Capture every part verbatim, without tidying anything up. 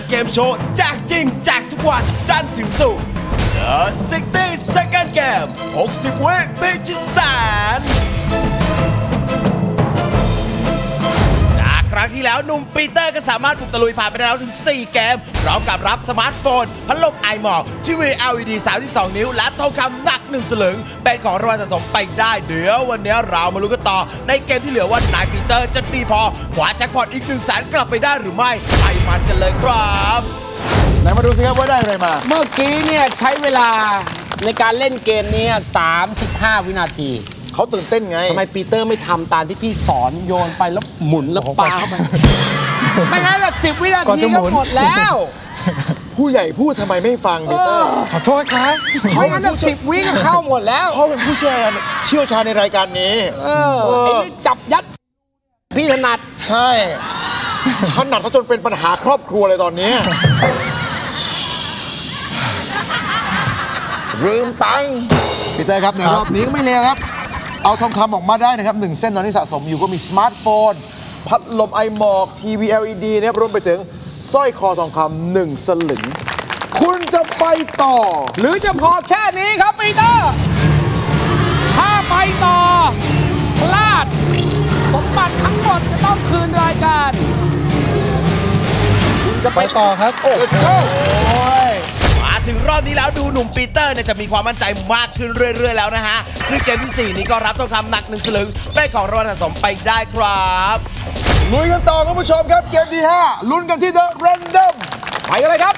เกมโชว์แจกจริงแจกทุกวันจันทร์ถึงศุกร์ The ซิกตี้ Second Game หกสิบ วิพิชิตแสนครั้งที่แล้วหนุ่มปีเตอร์ก็สามารถบุกตะลุยผ่านไปแล้วถึงสี่เกมพร้อมกับรับสมาร์ทโฟนพัดลมไอหมอกทีวี แอล อี ดี สามสิบสอง นิ้วและทองคำหนักหนึ่งสลึงเป็นของรางวัลสะสมไปได้เดี๋ยววันนี้เรามาลุ้นกันต่อในเกมที่เหลือว่านายปีเตอร์จะดีพอคว้าแจ็คพอตอีกหนึ่งแสนกลับไปได้หรือไม่ไปมันกันเลยครับไหนมาดูสิครับว่าได้อะไรมาเมื่อกี้เนี่ยใช้เวลาในการเล่นเกมนี้สามสิบห้าวินาทีเขาตื่นเต้นไงทำไมปีเตอร์ไม่ทำตามที่พี่สอนโยนไปแล้วหมุนแล้วปาเข้าไปไม่งั้นละสิบวินาทีก็หมดแล้วผู้ใหญ่พูดทำไมไม่ฟังปีเตอร์ขอโทษครับเขางั้นละสิบวิก็เข้าหมดแล้วเขาเป็นผู้เชี่ยวชาญเชี่ยวชาญในรายการนี้เออไอ้นี่จับยัดพี่ถนัดใช่ถนัดซะจนเป็นปัญหาครอบครัวเลยตอนนี้ลืมไปปีเตอร์ครับในรอบนี้ก็ไม่เลวครับเอาทองคำออกมาได้นะครับหนึ่งเส้นตอนนี้สะสมอยู่ก็มีสมาร์ทโฟนพัดลมไอหมอกทีวี แอล อี ดี นะครับรวมไปถึงสร้อยคอทองคำหนึ่งสลึงคุณจะไปต่อหรือจะพอแค่นี้ครับปีเตอร์ถ้าไปต่อพลาดสมบัติทั้งหมดจะต้องคืนรายการจะไปต่อครับโอ้โหมาถึงรอบนี้แล้วดูหนุ่มปีเตอร์เนี่ยจะมีความมั่นใจมากขึ้นเรื่อยๆแล้วนะฮะซึ่งเกมที่สี่นี้ก็รับทองคำหนักหนึ่งสลึงเป็นของรางวัลสะสมไปได้ครับลุยกันต่อคุณผู้ชมครับเกมที่ห้าลุ้นกันที่ The Random ไปกันเลยครับ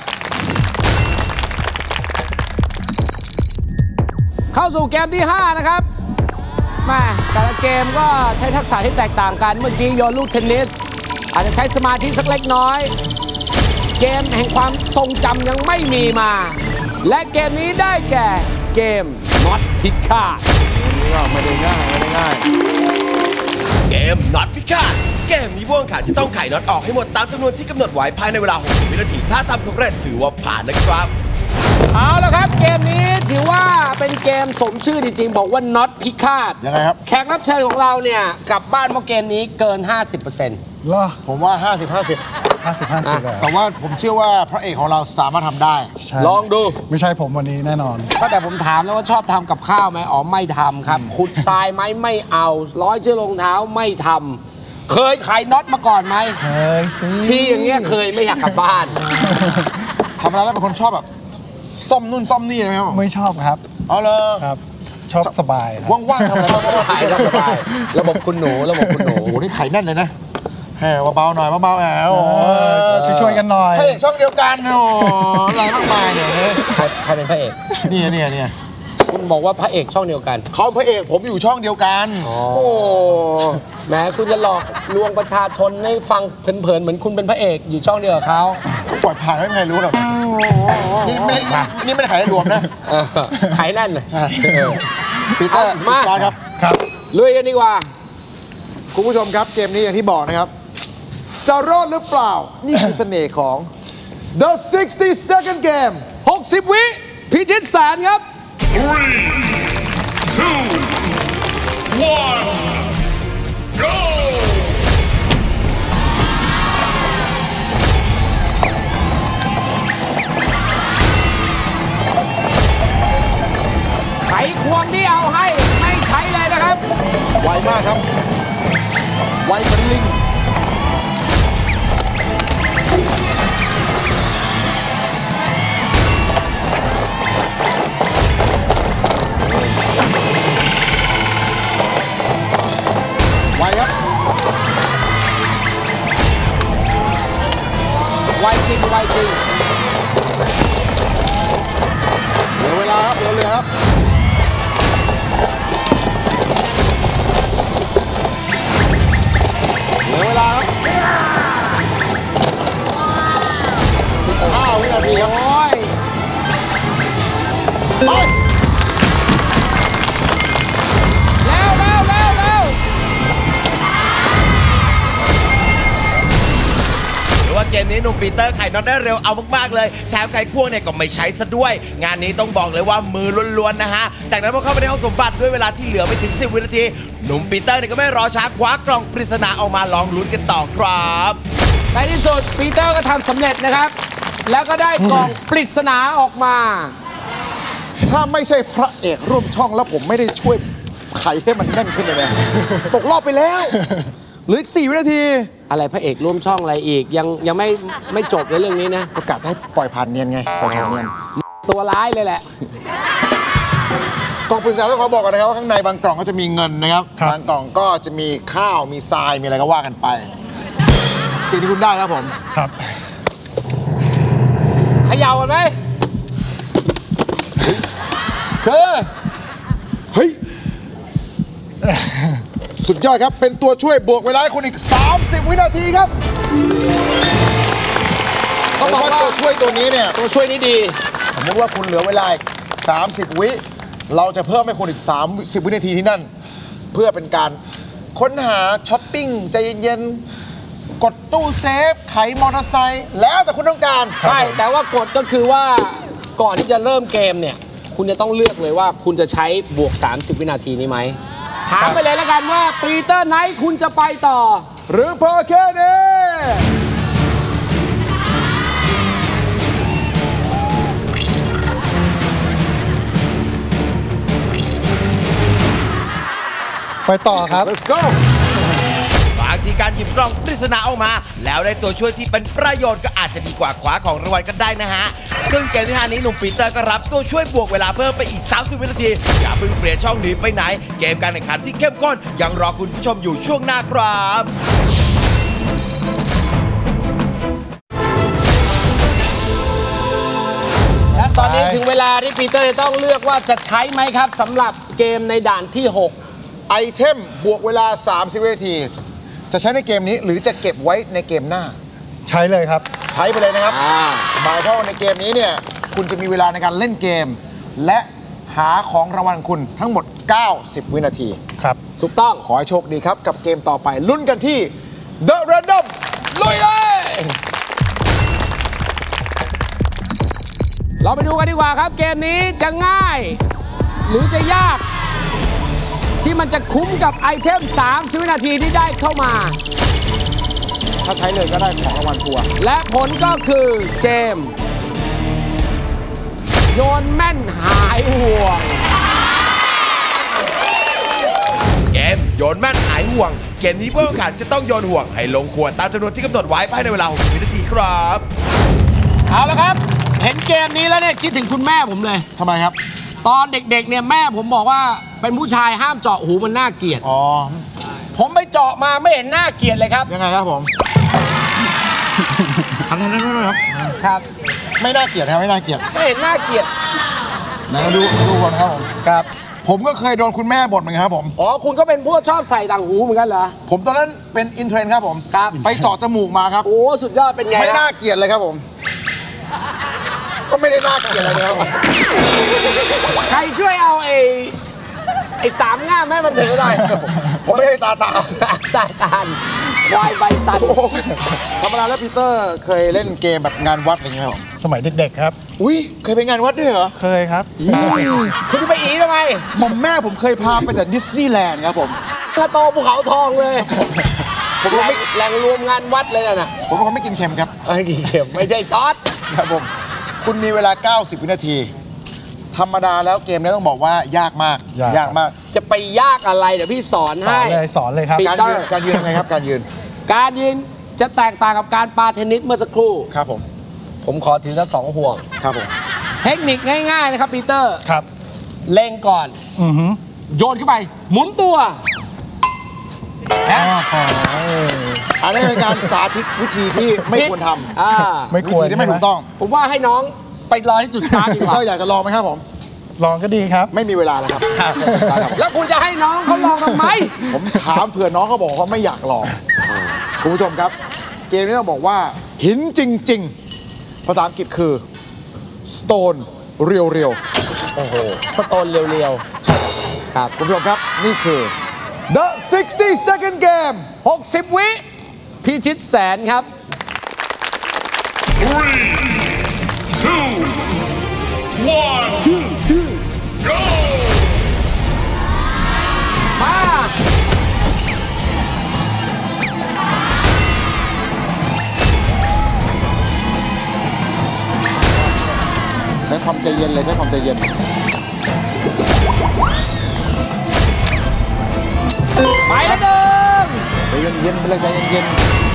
เข้าสู่เกมที่ห้านะครับมาแต่ละเกมก็ใช้ทักษะที่แตกต่างกันเมื่อกี้โยนลูกเทนนิสอาจจะใช้สมาธิสักเล็กน้อยเกมแห่งความทรงจำยังไม่มีมาและเกมนี้ได้แก่เกมน็อตพิฆาตไม่ได้ง่ายไม่ได้ง่ายเกมน็อตพิฆาตเกมนี้ผู้แข่งขันจะต้องไขน็อตออกให้หมดตามจำนวนที่กำหนดไว้ภายในเวลาหกสิบวินาทีถ้าทำสำเร็จถือว่าผ่านนะครับเอาละครับเกมนี้ถือว่าเป็นเกมสมชื่อจริงๆบอกว่าน็อตพิฆาตยังไงครับแขกรับเชิญของเราเนี่ยกลับบ้านเพราะเกมนี้เกิน ห้าสิบเปอร์เซ็นต์เหรอผมว่า ห้าสิบ ห้าสิบห้าสิบ ห้าสิบแต่ว่าผมเชื่อว่าพระเอกของเราสามารถทำได้ลองดูไม่ใช่ผมวันนี้แน่นอนก็แต่ผมถามแล้วว่าชอบทำกับข้าวไหมอ๋อไม่ทำครับขุดทรายไหมไม่เอาร้อยเชือกรองเท้าไม่ทำเคยไขน็อตมาก่อนไหมเคยสิพี่อย่างเงี้ยเคยไม่อยากกลับบ้านทำอะไรแล้วเป็นคนชอบแบบซ่อมนู่นซ่อมนี่ไหมครับไม่ชอบครับเอาเลยครับชอบสบายว่างๆทำอะไรก็สบายสบายระบบคุณหนูระบบคุณหนูโอ้โหนี่ไขแน่นเลยนะแหมเบาๆหน่อยเบาๆแหมช่วยๆกันหน่อยพระเอกช่องเดียวกันโอ้อะไรมากมายเนี่ยนี่ใครเป็นพระเอกนี่เนี่ยเนี่ยคุณบอกว่าพระเอกช่องเดียวกันเขาพระเอกผมอยู่ช่องเดียวกันโอ้แหมคุณจะหลอกลวงประชาชนให้ฟังเพลินๆเหมือนคุณเป็นพระเอกอยู่ช่องเดียวกับเขาปล่อยผ่านไม่มีใครรู้หรอกนี่ไม่นี่ไม่ได้ขายรวมนะขายแน่นเลยใช่ปีเตอร์มาครับครับลุยกันดีกว่าคุณผู้ชมครับเกมนี้อย่างที่บอกนะครับจะรอดหรือเปล่านี่คือเสน่ห์ของ The ซิกตี้ Second Game หกสิบ วิพิชิตแสนครับ three two one go ไขควงที่เอาให้ไม่ใช้เลยนะครับไวมากครับไวเหมือนลิงไวครับไวจริงไวจริงเหลือเวลาครับเหลือเหลือครับเหลือเวลาครับสิบห้าวินาทีครับโอ้ยไปแล้วแล้วแล้วแล้วหรือว่าเกมนี้หนุ่มปีเตอร์ไขน็อตได้เร็วเอามากๆเลยแถมไขควงเนี่ยก็ไม่ใช้ซะด้วยงานนี้ต้องบอกเลยว่ามือล้วนๆนะฮะจากนั้นพอเข้าไปในห้องสมบัติด้วยเวลาที่เหลือไม่ถึงสิบวินาทีหนุ่มปีเตอร์เนี่ยก็ไม่รอช้าคว้ากล่องปริศนาออกมาลองลุ้นกันต่อครับในที่สุดปีเตอร์ก็ทำสำเร็จนะครับแล้วก็ได้กล่องปริศนาออกมาถ้าไม่ใช่พระเอกร่วมช่องแล้วผมไม่ได้ช่วยไขให้มันแน่นขึ้นเลยนะตกรอบไปแล้วเหลืออีกสี่วินาทีอะไรพระเอกร่วมช่องอะไรอีกยังยังไม่ไม่จบในเรื่องนี้นะก็กะจะให้ปล่อยผ่านเนียนไงปล่อยผ่านเนียนตัวร้ายเลยแหละกล่องปริศนาต้องขอบอกกันนะครับว่าข้างในบางกล่องก็จะมีเงินนะครับครับบางกล่องก็จะมีข้าวมีทรายมีอะไรก็ว่ากันไปสิ่งที่คุณได้ครับผมครับเขย่ากันไหมคือเฮ้ยสุดยอดครับเป็นตัวช่วยบวกเวลาให้คุณอีกสามสิบวินาทีครับก็บอกว่าตัวช่วยตัวนี้เนี่ยตัวช่วยนี้ดีสมมติว่าคุณเหลือเวลาอีกสามสิบวิเราจะเพิ่มให้คุณอีกสามสิบวินาทีที่นั่น เพื่อเป็นการค้นหาช้อปปิ้งใจเย็นๆกดตู้เซฟไขมอเตอร์ไซค์แล้วแต่คุณต้องการใช่ แต่ว่ากฎก็คือว่าก่อนที่จะเริ่มเกมเนี่ย คุณจะต้องเลือกเลยว่าคุณจะใช้บวก สามสิบ วินาทีนี้ไหม ถามไปเลยแล้วกันว่าปีเตอร์ไนท์คุณจะไปต่อหรือพอแค่นี้ไปต่อครับ let's go บางทีการหยิบกล่องปริศนาออกมา แล้วได้ตัวช่วยที่เป็นประโยชน์ก็อาจจะดีกว่าคว้าของรางวัลกันได้นะฮะ ซึ่งเกมที่ห้านี้หนุ่มปีเตอร์ก็รับตัวช่วยบวกเวลาเพิ่มไปอีกสามสิบวินาที อย่าเพิ่งเปลี่ยนช่องหนีไปไหน เกมการแข่งขันที่เข้มข้นยังรอคุณผู้ชมอยู่ช่วงหน้าครับและตอนนี้ถึงเวลาที่ปีเตอร์จะต้องเลือกว่าจะใช้ไหมครับสำหรับเกมในด่านที่หกไอเทมบวกเวลาสามสิบวินาทีจะใช้ในเกมนี้หรือจะเก็บไว้ในเกมหน้าใช้เลยครับใช้ไปเลยนะครับอ่าหมายความว่าในเกมนี้เนี่ยคุณจะมีเวลาในการเล่นเกม และหาของรางวัลของคุณทั้งหมด เก้าสิบ วินาทีครับถูกต้องขอให้โชคดีครับกับเกมต่อไปลุ้นกันที่ The Random ลุยเลย เราไปดูกันดีกว่าครับเกมนี้จะง่าย หรือจะยาก ที่มันจะคุ้มกับไอเทมสามสิบ วินาทีที่ได้เข้ามาถ้าใช้เลยก็ได้ของรางวัลตัวและผลก็คือเกม โยนแม่นหายห่วงเกมโยนแม่นหายห่วง เกมนี้ผู้แข่งขันจะต้องโยนห่วงให้ลงขวดตามจำนวนที่กำหนดไว้ภายในเวลาหกสิบวินาทีครับเอาละครับ เห็นเกมนี้แล้วเนี่ยคิดถึงคุณแม่ผมเลยทำไมครับตอนเด็กๆเนี่ยแม่ผมบอกว่าเป็นผู้ชายห้ามเจาะหูมันน่าเกลียดอ๋อผมไปเจาะมาไม่เห็นน่าเกลียดเลยครับยังไงครับผมอันนั้นนั่นครับครับไม่น่าเกลียดนะครับไม่น่าเกลียดไม่เห็นน่าเกลียดไหนมาดูดูก่อนครับผมครับผมก็เคยโดนคุณแม่บ่นเหมือนกันครับผมอ๋อคุณก็เป็นพวกชอบใส่ต่างหูเหมือนกันเหรอผมตอนนั้นเป็นอินเทรนด์ครับผมครับไปเจาะจมูกมาครับโอ้สุดยอดเป็นไงไม่น่าฮะเกลียดเลยครับผม ก็ไม่ได้น่าเกลียดอะไรเลยครับผมใครช่วยเอาไอ้ไอ้สามง่ามให้มันถือหน่อยผมไม่ใช่ตาตาตาตาตาลวายใบสันโอ้โหธรรมดาแล้วปีเตอร์เคยเล่นเกมแบบงานวัดอะไรอย่างเงี้ยครับผมสมัยเด็กๆครับอุ้ยเคยไปงานวัดด้วยเหรอเคยครับอีคุณจะไปอีทำไมหม่อมแม่ผมเคยพาไปแต่ดิสนีย์แลนด์ครับผมกระโตภูเขาทองเลยผมแหล่ไม่งแหล่งรวมงานวัดเลยนะผมเป็นคนไม่กินเค็มครับไอ้กี่เข็มไม่ใช่ซอสครับผม คุณมีเวลา เก้าสิบ วินาที ธรรมดาแล้วเกมนี้ต้องบอกว่ายากมากยากยากมากจะไปยากอะไรเดี๋ยวพี่สอนสอให้นเลยสอนเลยครับปิดการยืนการยืนทำไงครับ การยืนการยืนจะแตกต่างกับการปาเทนนิสเมื่อสักครู่ครับผมผมขอถือสักสองห่วงครับผมเทคนิคง่ายๆนะครับปีเตอร์ครับเล็งก่อนอือหือโยนขึ้นไป หมุนตัวอ๋นะอขออันนี้เป็นการสาธิตวิธีที่ไม่ควรทอ่าำไม่วิควรธีที่ไม่ถูกต้องผมว่าให้น้องไปรอที่จุดสตาร์ทดีกว่าก็อยากจะลองไหมครับผมลองก็ดีครับไม่มีเวลาแล้วครับครับแล้วคุณจะให้น้องเขาลองทำไมผมถามเผื่อน้องเขาบอกว่าไม่อยากลอง คุณผู้ชมครับ เกมนี้ต้องบอกว่า หินจริง ๆ ภาษาอังกฤษคือ stone เรียวเรียวโอ้โห สโตนเรียวๆครับคุณผู้ชมครับ นี่คือ the sixty second game หกสิบ วิพิชิตแสนครับ Three, two, one, two two go! มาเเย็นเลยใช้ความใจเย็นไปแล้วหนึ่งใจเย็นๆไปเลยใจเย็นๆ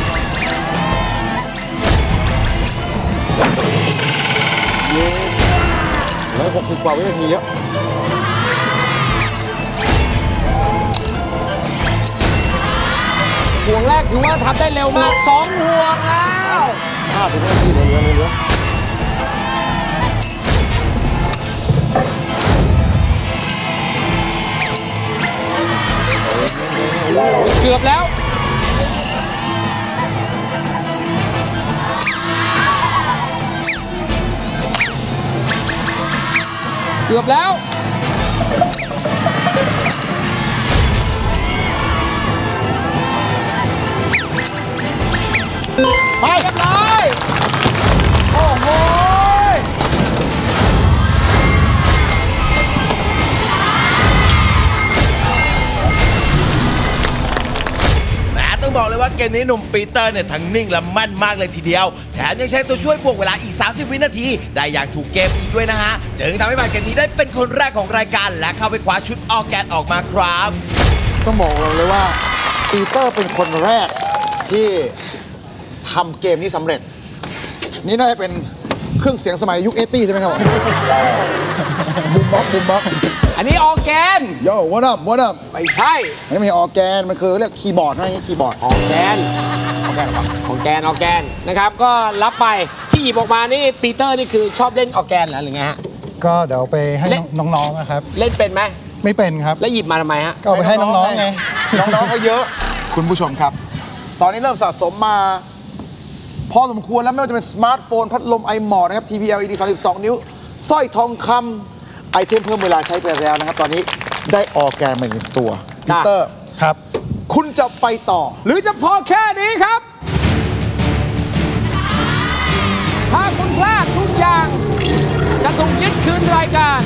เย้ร้อยหกสิบกว่าวินาทีเยอะห่วงแรกถือว่าทำได้เร็วมากสองห่วงแล้วห้าถึงวินาทีเหลือเหลือเกือบแล้วเกือบแล้วไปเรียบร้อยโอ้โหต้องบอกเลยว่าเกมนี้หนุ่มปีเตอร์เนี่ยทั้งนิ่งและมั่นมากเลยทีเดียวแถมยังใช้ตัวช่วยบวกเวลาอีกสามสิบวินาทีได้อย่างถูกเกมอีกด้วยนะฮะจึงทำให้มาเกมนี้ได้เป็นคนแรกของรายการและเข้าไปคว้าชุดออร์แกนออกมาครับต้องบอกเลยว่าปีเตอร์เป็นคนแรกที่ทำเกมนี้สำเร็จนี่น่าจะเป็นเครื่องเสียงสมัยยุคเอตี้ใช่ไหมครับบูมบ็อกบูมบ็อกอันนี้ออร์แกนโย่วอทอัพวอทอัพไม่ใช่อันนี้ไม่ใช่ออร์แกนมันคือเรียกคีย์บอร์ดนะนี่คีย์บอร์ดออร์แกนออร์แกนครับออร์แกนออร์แกนนะครับก็รับไปที่หยิบออกมานี่ปีเตอร์นี่คือชอบเล่นออร์แกนเหรอหรือไงฮะก็เดี๋ยวไปให้น้องๆนะครับเล่นเป็นไหมไม่เป็นครับแล้วหยิบมาทำไมฮะก็ไปให้น้องๆไงน้องๆก็เยอะคุณผู้ชมครับตอนนี้เริ่มสะสมมาพอสมควรแล้วไม่ว่าจะเป็นสมาร์ทโฟนพัดลมไอหมอกนะครับทีวี แอล อี ดี สามสิบสอง นิ้วสร้อยทองคำไอเทมเพิ่มเวลาใช้ไปแล้วนะครับตอนนี้ได้ออร์แกนมาหนึ่งตัวปีเตอร์ครับคุณจะไปต่อหรือจะพอแค่นี้ครับถ้าคุณพลาดทุกอย่างจะถูกยึดคืนรายการ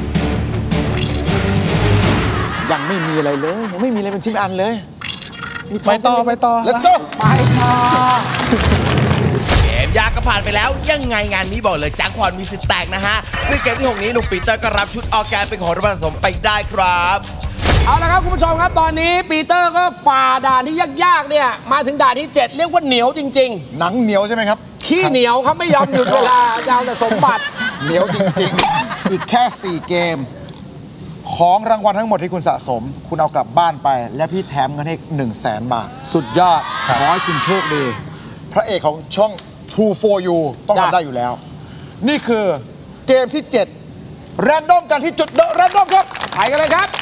ยังไม่มีอะไรเลยยังไม่มีอะไรเป็นชิ้นอันเลยไปต่อไปต่อ Let's go ไปต่อเกมยากก็ผ่านไปแล้วยังไงงานนี้บอกเลยแจ็คพอตมีสิทธิ์แตกนะฮะซึ่งเกมที่หกนี้หนุ่มปีเตอร์ก็รับชุดออร์แกนเป็นของรางวัลสะสมไปได้ครับเอาละครับคุณผู้ชมครับตอนนี้ปีเตอร์ก็ฝ่าด่านที่ยากๆเนี่ยมาถึงด่านที่เจ็ดเรียกว่าเหนียวจริงๆหนังเหนียวใช่ไหมครับขี้เหนียวครับไม่ยอมหยุดเวลายาวแต่สมบัติเหนียวจริงๆอีกแค่สี่เกมของรางวัลทั้งหมดที่คุณสะสมคุณเอากลับบ้านไปและพี่แถมเงินให้หนึ่งแสนบาทสุดยอดขอให้คุณโชคดีพระเอกของช่อง True for You ต้องทำได้อยู่แล้วนี่คือเกมที่เจ็ดแรนดอมกันที่จุดเดอะแรนดอมครับไปกันเลยครับ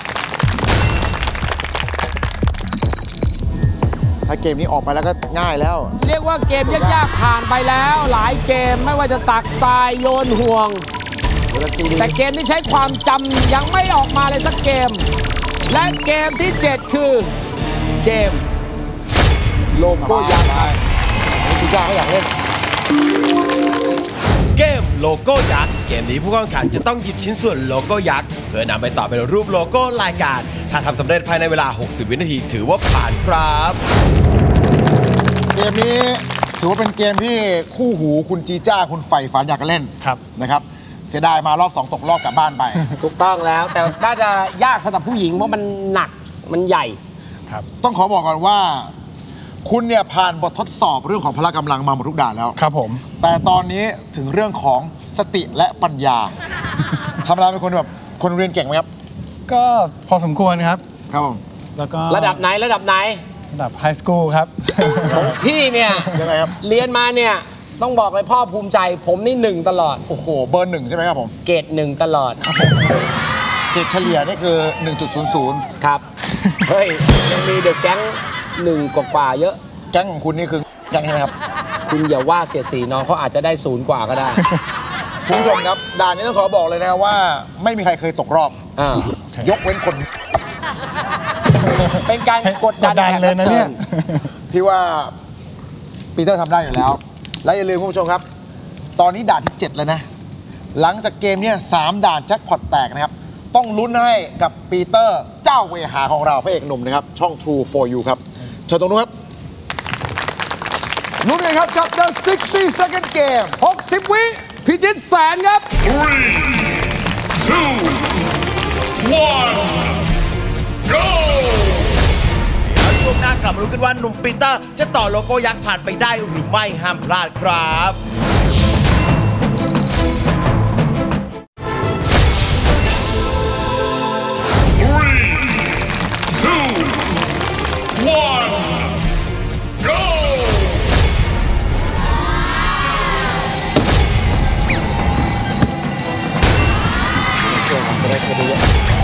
ถ้าเกมนี้ออกไปแล้วก็ง่ายแล้วเรียกว่าเกมยากๆผ่านไปแล้วหลายเกมไม่ว่าจะตักทรายโยนห่วงแต่เกมที่ใช้ความจำยังไม่ออกมาเลยสักเกมและเกมที่เจ็ดคือเกมโลโก้ยักษ์จีจ้าเขาอยากเล่นเกมโลโก้ยักษ์เกมนี้ผู้แข่งขันจะต้องหยิบชิ้นส่วนโลโก้ยักษ์เพื่อนำไปต่อเป็นรูปโลโก้รายการถ้าทำสำเร็จภายในเวลาหกสิบวินาทีถือว่าผ่านครับเกมนี้ถือว่าเป็นเกมที่คู่หูคุณจีจ้าคุณใฝ่ฝันอยากเล่นนะครับเสียดายมารอบสองตกรอบกลับบ้านไปถูกต้องแล้วแต่น่าจะยากสำหรับผู้หญิงเพราะมันหนักมันใหญ่ครับต้องขอบอกก่อนว่าคุณเนี่ยผ่านบททดสอบเรื่องของพละกำลังมาหมดทุกด่านแล้วครับผมแต่ตอนนี้ถึงเรื่องของสติและปัญญาธรรมดาเป็นคนแบบคนเรียนเก่งไหมครับก็พอสมควรครับครับผมแล้วก็ระดับไหนระดับไหนระดับไฮสคูลครับของพี่เนี่ยยังไงครับเรียนมาเนี่ยต้องบอกเลยพ่อภูมิใจผมนี่หนึ่งตลอดโอ้โหเบอร์หนึ่งใช่ไหมครับผมเกรดหนึ่งตลอดครับผมเกรดเฉลี่ยนี่คือ หนึ่งจุดศูนย์ศูนย์ครับเฮ้ยยังมีเด็กแก๊งหนึ่งกว่าเยอะแก๊งของคุณนี่คือแก๊งใช่ไหมครับคุณอย่าว่าเสียสีน้องเขาอาจจะได้ศูนย์กว่าก็ได้คุณผู้ชมครับด่านนี้ต้องขอบอกเลยนะว่าไม่มีใครเคยตกรอบยกเว้นคนเป็นการกดดันเลยนะเนี่ยพี่ว่าปีเตอร์ทำได้อยู่แล้วและอย่าลืมคุณผู้ชมครับตอนนี้ด่านที่เจ็ดแล้วนะหลังจากเกมนี้สามด่านแจ็คพอตแตกนะครับต้องลุ้นให้กับปีเตอร์เจ้าเวหาของเราพระเอกหนุ่มนะครับช่อง True for You ครับเชิญตรงนู้นครับลุ้นเลยครับกับ The หกสิบ second game หกสิบวิพิชิตแสนครับ three one, go! แล้วช่วงหน้ากลับมาลุ้นกันว่าหนุ่มปีเตอร์จะต่อโลโก้ยักษ์ผ่านไปได้หรือไม่ห้ามพลาดครับ Three, two, one, go! ช่วยครับจะได้เครดิต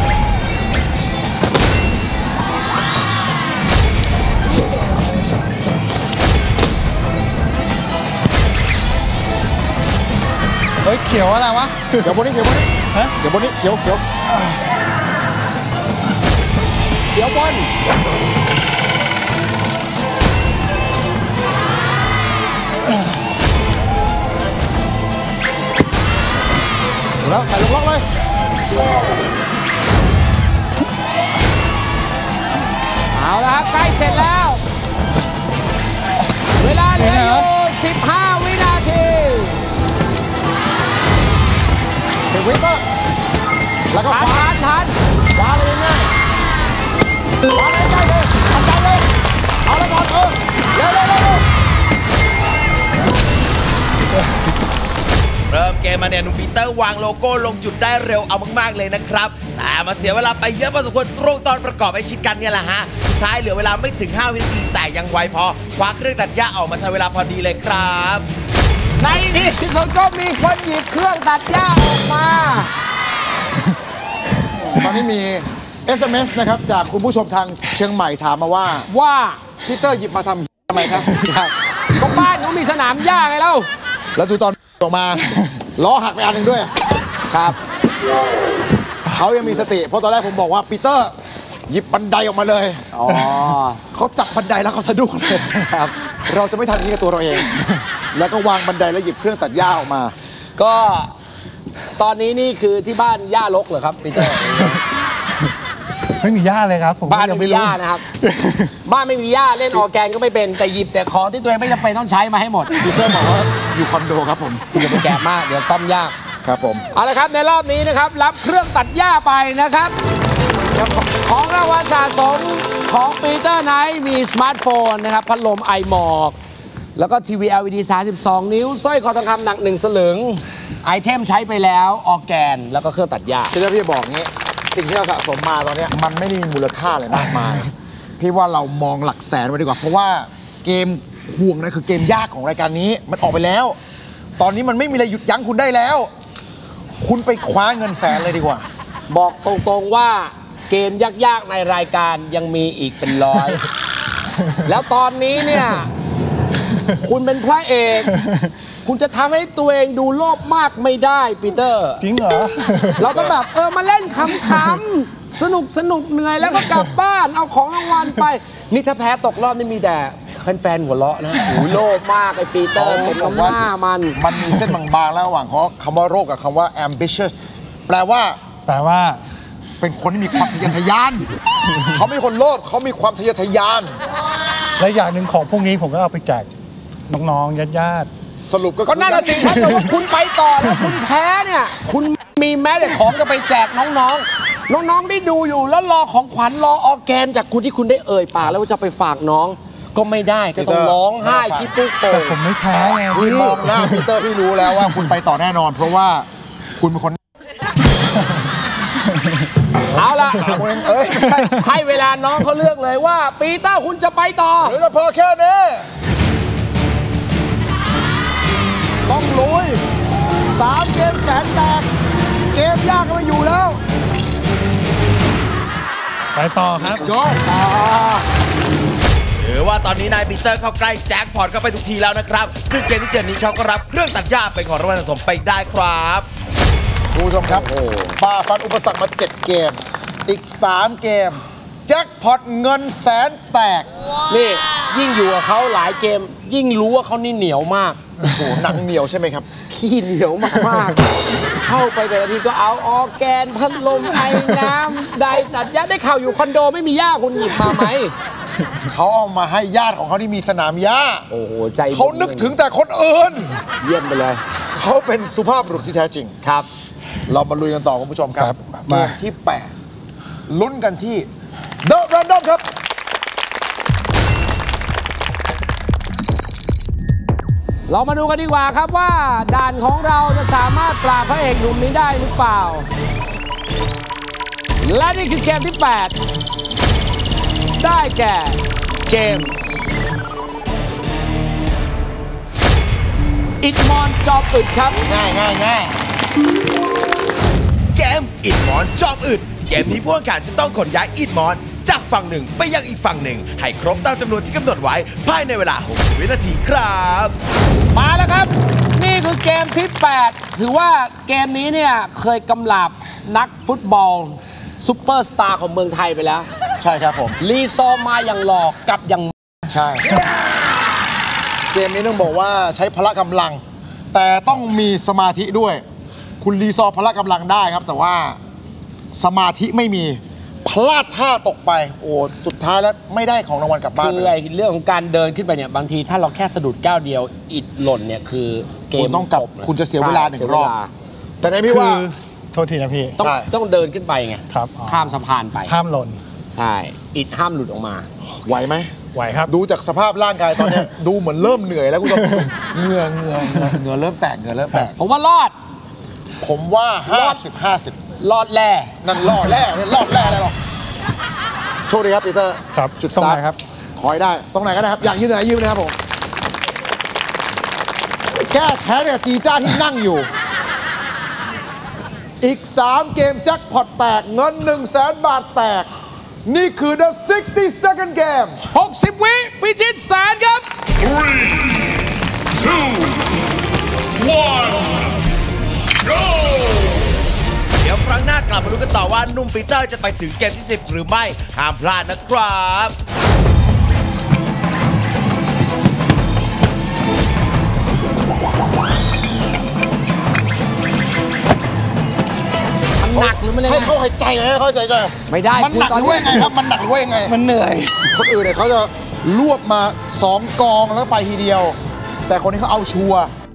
เฮ้ย เขียวอะไรวะเขียวบนนี้เขียวบนนี้ฮะเขียวบนนี้เขียวเขียวเดี๋ยวบอลถูกแล้วใส่ลงล็อกเลยเอาละครับใกล้เสร็จแล้ว เวลาเหลืออยู่สิบห้าวินาทีเก็บวิปเปอร์แล้วก็ทันขวาทันทันขวาเลยง่ายๆขวาเลยใกล้เลยทำใจเลยเอาละก่อนเออเร็วเร็วเร็วเร็วเริ่มเกมมาเนี่ยหนุ่มปีเตอร์วางโลโก้ลงจุดได้เร็วเอามากๆเลยนะครับแต่มาเสียเวลาไปเยอะพอสมควรตรงตอนประกอบไอชิดกันเนี่ยแหละฮะสุดท้ายเหลือเวลาไม่ถึงห้าวินาทีแต่ยังไวพอคว้าเครื่องตัดหญ้าออกมาทันเวลาพอดีเลยครับในที่สุดก็มีคนหยิบเครื่องตัดหญ้าออกมาตอนนี้มี เอส เอ็ม เอส นะครับจากคุณผู้ชมทางเชียงใหม่ถามมาว่าว่าพีเตอร์หยิบมาทำทำไมครับก็บ้านหนูมีสนามหญ้าไงเล่าแล้วดูตอนออกมาล้อหักไปอันหนึ่งด้วยครับเขายังมีสติ เพราะตอนแรกผมบอกว่าปีเตอร์หยิบบันไดออกมาเลยอ๋อเขาจับบันไดแล้วเขาสะดุ้งเลยครับเราจะไม่ทำอย่างนี้กับตัวเราเอง แล้วก็วางบันไดแล้วหยิบเครื่องตัดหญ้าออกมาก็ตอนนี้นี่คือที่บ้านหญ้ารกเหรอครับปีเตอร์ไม่มีหญ้าเลยครับ ผมบ้านยัไม่งมีหญ้านะครับ บ้านไม่มีหญ้าเล่นออร์แกนก็ไม่เป็นแต่หยิบแต่ของที่ตัวเองไม่จำเป็นต้องใช้มาให้หมดปีเตอร์บอกว่าอยู่คอนโดครับผมคุณอย่าไปแกะมากเดี๋ยวซ่อมยากครับผมเอาละครับในรอบนี้นะครับรับเครื่องตัดหญ้าไปนะครับของรางวัลสะสมของปีเตอร์ไนท์มีสมาร์ทโฟนนะครับพัดลมไอหมอกแล้วก็ทีวี แอล อี ดี สามสิบสอง นิ้วสร้อยคอทองคำหนักหนึ่งสลึงไอเทมใช้ไปแล้วออร์แกนแล้วก็เครื่องตัดหญ้าพี่เตอร์พี่บอกงี้สิ่งที่เราสะสมมาตอนเนี้ยมันไม่ได้มีมูลค่าอะไรมากมาย พี่ว่าเรามองหลักแสนไว้ดีกว่า เพราะว่าเกมห่วงนะคือเกมยากของรายการนี้มันออกไปแล้ว ตอนนี้มันไม่มีอะไรหยุดยั้งคุณได้แล้ว คุณไปคว้าเงินแสนเลยดีกว่าบอกตรงๆว่าเกมยากๆในรายการยังมีอีกเป็นร้อย แล้วตอนนี้เนี่ย คุณเป็นพระเอก คุณจะทำให้ตัวเองดูโลภมากไม่ได้ปีเตอร์จริงเหรอเราต้องแบบเออมาเล่นขำๆ สนุกสนุกเหนื่อยแล้วก็กลับบ้านเอาของรางวัลไป นี่ถ้าแพ้ตกรอบนี่มีแต่แฟนๆหัวเราะนะโอ้โลภมากไอ้ปีเตอร์สมกับหน้ามันมันมีเส้นบางๆแล้วระหว่างเขาคำว่าโรคกับคำว่า ambitious แปลว่าแปลว่าเป็นคนที่มีความทะเยอทะยาน เขาไม่ใช่คนโลภเขามีความทะเยอทะยานและอย่างหนึ่งของพวกนี้ผมก็เอาไปแจกน้องๆญาติสรุปก็คือก็นั่นแหละสิถ้าเกิดว่าคุณไปต่อแล้วคุณแพ้เนี่ย คุณมีแม้แต่ของจะไปแจกน้องๆ น้องๆได้ดูอยู่แล้วรอของขวัญรอออร์แกนจากคุณที่คุณได้เอ่ยปากแล้วว่าจะไปฝากน้อง ก็ไม่ได้ก็ต้องร้องไห้ขี้ปุ๊กโป่ๆแต่งผมไม่แพ้ไงพี่พี่มองหน้าพีเตอร์พี่รู้แล้วว่าคุณไปต่อแน่นอน เพราะว่าคุณเป็นคนเอาล่ะเอ้ยให้เวลาน้องเขาเลือกเลยว่าปีเตอร์คุณจะไปต่อหรือจะพอแค่นี้ต้องลุยสามเกมแสนแตก เกมยากก็ไม่อยู่แล้วไปต่อครับโจถือว่าตอนนี้นายปีเตอร์เข้าใกล้แจ็คพอตเข้าไปทุกทีแล้วนะครับซึ่งเกมที่เจอนี้เขาก็รับเครื่องตัดหญ้าเป็นของรางวัลสะสมไปได้ครับคุณผู้ชมครับฝ่าฟันอุปสรรคมาเจ็ดเกม อีกสามเกม แจ็คพอตเงินแสนแตกนี่ยิ่งอยู่กับเขาหลายเกม ยิ่งรู้ว่าเขานี่เหนียวมากโอ้โหหนังเหนียวใช่ไหมครับขี้เหนียวมากๆ เข้าไปแต่ละทีก็เอาออร์แกนพัดลมไอ้น้ำไดตัดหญ้าได้ข่าวอยู่คอนโดไม่มีหญ้าคุณหยิบมาไหมเขาเอามาให้ญาติของเขาที่มีสนามหญ้าโอ้โหใจบุญเขานึกถึงแต่คนอื่นเยี่ยมไปเลยเขาเป็นสุภาพบุรุษที่แท้จริงครับเรามาลุยกันต่อคุณผู้ชมครับครับเกมามที่แปดลุ้นกันที่ The Random ครับเรามาดูกันดีกว่าครับว่าด่านของเราจะสามารถปราบพระเอกหนุ่มนี้ได้หรือเปล่า และนี่คือเกมที่ แปด ได้แก่เกมอิดมอนจอบอึดครับง่ายง่ายง่ายเกมอิดมอนจอมอึดเกมนี้ผู้แข่งขันจะต้องขนย้ายอิดมอนจากฝั่งหนึ่งไปยังอีกฝั่งหนึ่งให้ครบตามจำนวนที่กำหนดไว้ภายในเวลาหกสิบวินาทีครับมาแล้วครับ นี่คือเกมที่ แปด ถือว่าเกมนี้เนี่ยเคยกำลับนักฟุตบอลซุปเปอร์สตาร์ของเมืองไทยไปแล้วใช่ครับผมลีซอร์มาอย่างหลอกกับอย่างใช่ เกมนี้ต้องบอกว่าใช้พละกำลัง แต่ต้องมีสมาธิด้วย คุณรีซอร์พละกำลังได้ครับ แต่ว่าสมาธิไม่มีพลาดท่าตกไป โอ้สุดท้ายแล้วไม่ได้ของรางวัลกลับบ้านคือเลไอ้ยเรื่องของการเดินขึ้นไปเนี่ยบางทีถ้าเราแค่สะดุดก้าวเดียวอิดหล่นเนี่ยคือเกคุมณต้องกลับจลยคุณจะเสียเวลาหนึ่งใช่รอบเสียเวลาแต่ในพี่คือว่าโทษทีนะพี่ต้องได้ต้องเดินขึ้นไปไงครับอ๋อข้ามสะพานไปห้ามหล่นใช่อิดห้ามหลุดออกมาไหวไหมไหวครับดูจากสภาพร่างกายตอนเนี้ย ดูเหมือนเริ่มเหนื่อยแล้วคุณผู้ชมเหงื่อเหงื่อเหงื่อเหงื่อเริ่มแตกเหงื่อเริ่มแตกผมว่ารอดผมว่า ห้าสิบ ห้าสิบรอดแล่นั่นล่อแร่เนี่ยล่อแร่ได้หรอกโชคดีครับปีเตอร์ครับจุดสตรงตาไหร์นทครับขอให้ได้ ตรงไหนก็ได้ครับ อยากยืนไหนยืนนะครับผม แก้แค้นเนี่ยจีจ้าที่นั่งอยู่ อีก สาม เกมแจ็คพอตแตกเงิน หนึ่งแสน บาทแตก นี่คือ the sixty second game หกสิบ วิพิชิตแสนครับ Three, two, one, go! เดี๋ยวครั้งหน้ากลับมาดูกันต่อว่าหนุ่มปีเตอร์จะไปถึงเกมที่ สิบ หรือไม่ห้ามพลาดนะครับมันหนักหรือไม่เลยให้เขาหายใจให้เขาหายใจก่อนไม่ได้มันหนักหรือว่ายังไงครับ มันหนักหรือว่ายังไงมันเหนื่อยคนอื่นเนี่ยเขาจะรวบมาสองกองแล้วไปทีเดียว แต่คนนี้เขาเอาชัวร์